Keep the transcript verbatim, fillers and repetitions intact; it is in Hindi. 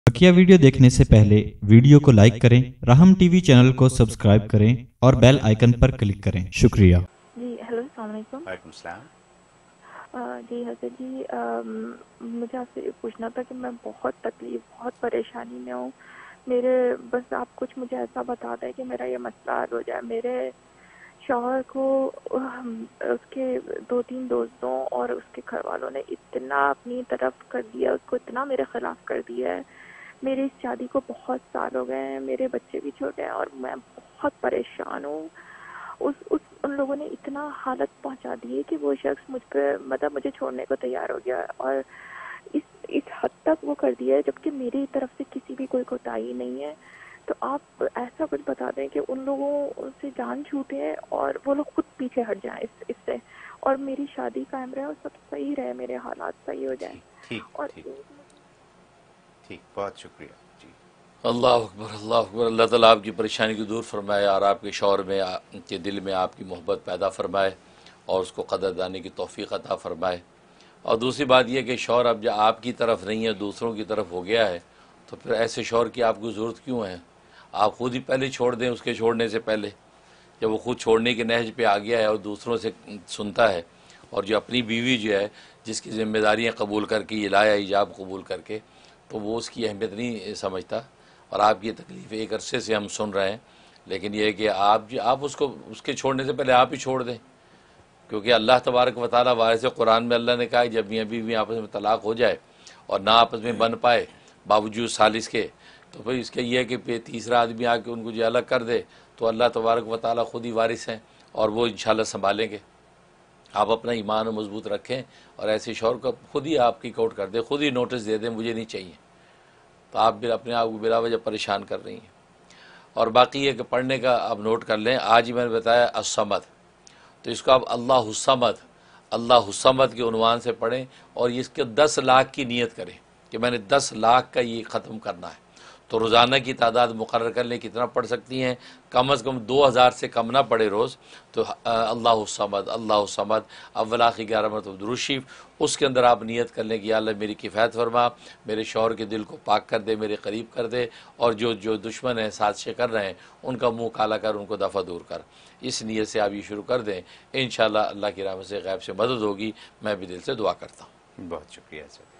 बकिया वीडियो देखने से पहले वीडियो को लाइक करें, राहम टीवी चैनल को सब्सक्राइब करें और बेल आइकन पर क्लिक करें। शुक्रिया। जी हेलो, अस्सलाम वालेकुम। वालेकुम सलाम। अ, जी हज़रत जी, अम, मुझे आपसे ये पूछना था कि मैं बहुत तकलीफ़ बहुत परेशानी में हूँ। मेरे बस आप कुछ मुझे ऐसा बता दें कि मेरा ये मसला हल हो जाए। मेरे शौहर को अम, उसके दो तीन दोस्तों और उसके घर वालों ने इतना अपनी तरफ कर दिया, उसको इतना मेरे ख़िलाफ़ कर दिया है। मेरी इस शादी को बहुत साल हो गए हैं, मेरे बच्चे भी छोटे हैं और मैं बहुत परेशान हूँ। उस उस उन लोगों ने इतना हालत पहुंचा दी है कि वो शख्स मुझ पे मतलब मुझे छोड़ने को तैयार हो गया है और इस इस हद तक वो कर दिया है, जबकि मेरी तरफ से किसी भी कोई कोताही नहीं है। तो आप ऐसा कुछ बता दें कि उन लोगों से जान छूटे और वो लोग खुद पीछे हट जाएं इस इससे, और मेरी शादी कायम रहे और सब सही रहे, मेरे हालात सही हो जाएं। ठीक ठीक और ठीक ठीक, बहुत शुक्रिया जी। अल्लाह अकबर, अल्लाह अकबर। अल्लाह ताला आपकी परेशानी को दूर फरमाए और आपके शौहर में आ, के दिल में आपकी मोहब्बत पैदा फरमाए और उसको कदरदानी की तौफ़ीक़ अता फरमाए। और दूसरी बात यह कि शौहर अब जब आपकी तरफ नहीं है, दूसरों की तरफ हो गया है, तो फिर ऐसे शौहर की आपको ज़रूरत क्यों है? आप ख़ुद ही पहले छोड़ दें, उसके छोड़ने से पहले। जब वो ख़ुद छोड़ने के नहज पे आ गया है और दूसरों से सुनता है, और जो अपनी बीवी जो है जिसकी ज़िम्मेदारियाँ कबूल करके, ये लाया हिजाब कबूल करके, तो वो उसकी अहमियत नहीं समझता। और आपकी ये तकलीफ़ एक अरसे से हम सुन रहे हैं, लेकिन यह है कि आप जो आप उसको उसके छोड़ने से पहले आप ही छोड़ दें, क्योंकि अल्लाह तबारक व तआला वारिस कुरान में अल्लाह ने कहा है जब मियाँ बीवी आपस में तलाक़ हो जाए और ना आपस में बन पाए बावजूद सालिस के, तो फिर इसके ये है कि तीसरा आदमी आके उनको जो अलग कर दे, तो अल्लाह तबारक व तआला ख़ुद ही वारिस हैं और वो इंशाअल्लाह संभालेंगे। आप अपना ईमान मजबूत रखें और ऐसे शौहर को खुद ही आप किक आउट कर दें, खुद ही नोटिस दे दें मुझे नहीं चाहिए, तो आप भी अपने आप को बिला वजह परेशान कर रही हैं। और बाकी ये कि पढ़ने का आप नोट कर लें, आज ही मैंने बताया अस्समद, तो इसको आप अल्लाहुस्समद अल्लाहुस्समद के उन्वान से पढ़ें और इसके दस लाख की नीयत करें कि मैंने दस लाख का ये ख़त्म करना है। तो रोज़ाना की तादाद मुकर्रर कर लें कितना पढ़ सकती हैं, कम अज़ कम दो हज़ार से कम ना पढ़े रोज़। तो अल्लाहुस्समद अल्लाहुस्समद अव्वल आखिर ग्यारह मरतबा दुरूद शरीफ, उसके अंदर आप नियत कर लें कि या अल्लाह मेरी किफ़ायत फरमा, मेरे शौहर के दिल को पाक कर दे, मेरे करीब कर दे, और जो जो दुश्मन हैं साजिशें कर रहे हैं उनका मुँह काला कर, उनको दफ़ा दूर कर। इस नीयत से आप ये शुरू कर दें, इंशाअल्लाह अल्लाह की रहमत से गैब से मदद होगी। मैं भी दिल से दुआ करता हूँ। बहुत शुक्रिया सर।